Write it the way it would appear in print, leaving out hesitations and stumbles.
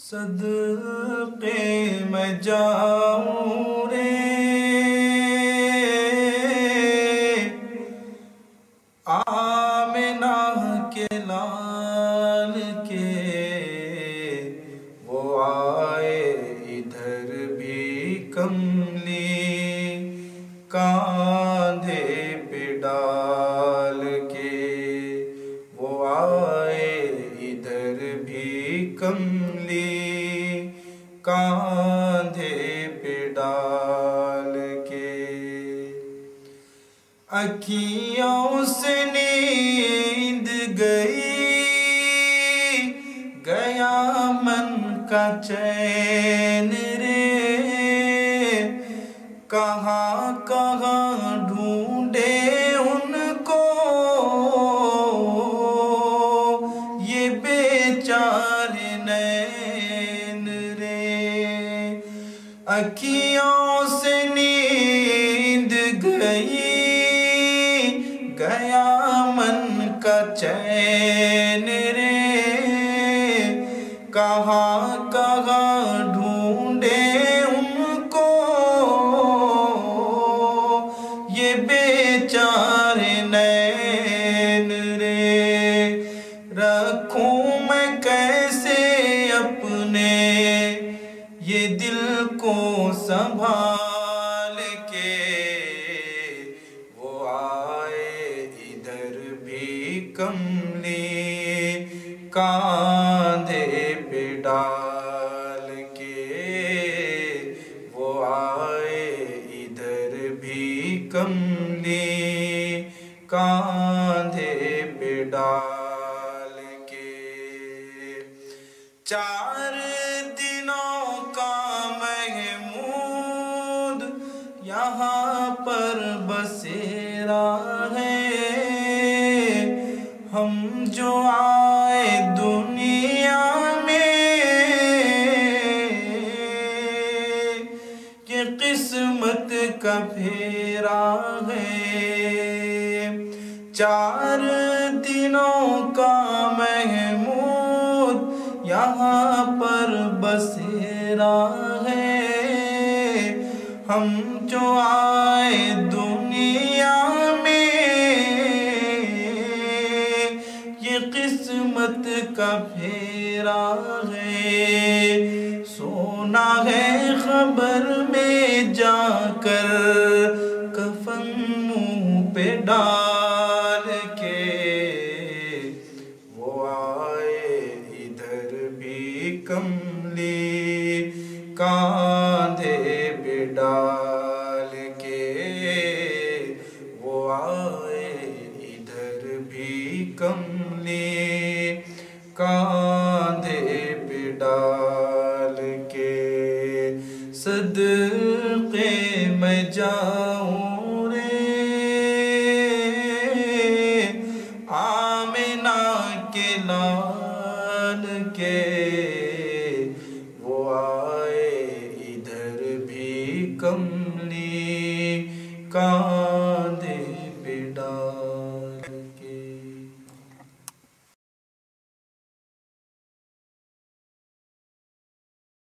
सदक़े में जाऊं रे आमिना के लाल के, वो आए इधर भी कमली कांधे पे डाल के, वो आए इधर भी कमली कांधे पे डाल के। अखियों से नींद गई, गया मन का चैन रे, कहाँ कहाँ ढूंढे उनको ये बेचारे नैन रे। अखियों से नींद गई, गया मन का चैन रे, कहाँ कहाँ ढूंढे उनको ये बेचारे नैन रे। रखूं मैं कैसे अपने ये दिल को संभाल के, वो आए इधर भी कमली कांधे पे डाल के, वो आए इधर भी कमली कांधे पे डाल के। 4 दिनों का महमूद यहाँ पर बसेरा है, हम जो आए दुनिया में ये किस्मत का फेरा है। 4 दिनों का महमूद यहाँ पर बसेरा है, हम जो आए दुनिया में ये किस्मत का फेरा है। सोना है खबर में जाकर कफन मुँह पे डाल के, वो आए इधर भी कमली कांधे पे डाल के, वो आए इधर भी कमली कांधे पे डाल के। सदक़े में जाऊं रे आमिना के लाल के, वो आए इधर भी कमली का